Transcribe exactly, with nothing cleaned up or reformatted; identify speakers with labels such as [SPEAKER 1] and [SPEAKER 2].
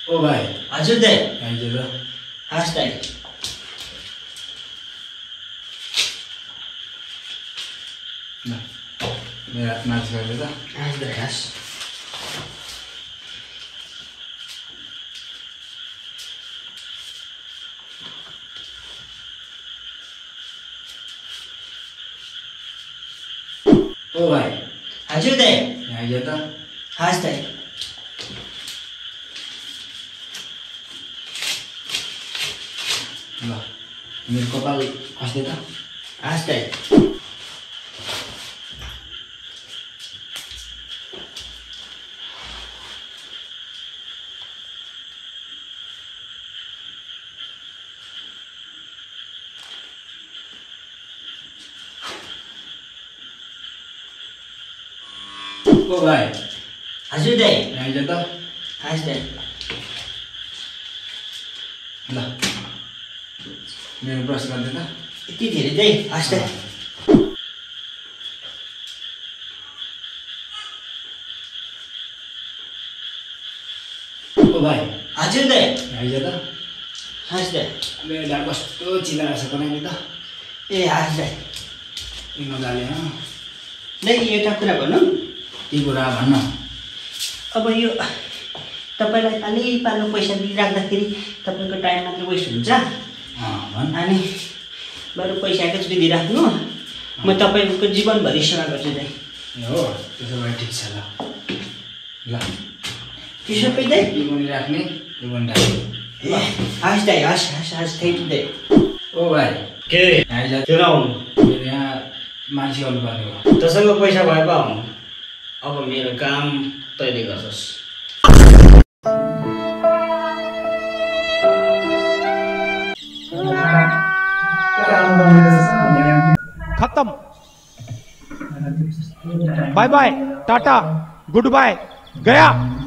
[SPEAKER 1] ओ भाइ
[SPEAKER 2] हजुर दाइ
[SPEAKER 1] आइज ल
[SPEAKER 2] हस् दाइ
[SPEAKER 1] ल मेरा नाच गर्दै त
[SPEAKER 2] हस् दाइ हस्
[SPEAKER 1] ओ भाइ
[SPEAKER 2] हजुर दाइ
[SPEAKER 1] आइज त
[SPEAKER 2] हस् दाइ
[SPEAKER 1] ल मेरो कपाल खस्दै त
[SPEAKER 2] हस् दाइ
[SPEAKER 1] ओ भाइ
[SPEAKER 2] हजुर दाइ
[SPEAKER 1] आइज त
[SPEAKER 2] हस् दाइ
[SPEAKER 1] ल मेरो ब्रस गर्दै त
[SPEAKER 2] यति धेरै दाइ हस् दाइ
[SPEAKER 1] ओ भाइ
[SPEAKER 2] हजुर दाइ
[SPEAKER 1] आइज त
[SPEAKER 2] हस् दाइ
[SPEAKER 1] मेरो ढाड कस्तो चिलाएको छ बनाइदिए त
[SPEAKER 2] ए हस् दाइ
[SPEAKER 1] ए मजाले अँ
[SPEAKER 2] दाइ एउटा कुरा भनौँ
[SPEAKER 1] के कुरा भन्न
[SPEAKER 2] अब यो तपाईँलाई पालै पालो पैसा दिइराख्दाखेरि तपाईँको टाइम मात्र वेस्ट हुन्छ
[SPEAKER 1] अँ भन्
[SPEAKER 2] अनि बरु पैसा एकैचोटि दिइराख्नु म तपाईँको जीवनभरि सेवा गर्छु दाइ
[SPEAKER 1] ए हो त्यसो भए ठिक छ ल ल
[SPEAKER 2] त्यो सबै दाइ
[SPEAKER 1] यो पनि राख्ने यो पनि राख्ने
[SPEAKER 2] ए हस् दाइ हस् हस् हस् थ्याङ्क यू दाइ
[SPEAKER 1] ओ भाइ
[SPEAKER 2] के
[SPEAKER 1] आइज
[SPEAKER 2] त्यो नआउनु
[SPEAKER 1] मेरो यहाँ मान्छे आउनु पर्ने हो
[SPEAKER 2] तसँग पैसा भए पो आउनु अब मेरो काम तैँले गर्छस्
[SPEAKER 3] खत्म bye bye tata good bye गया।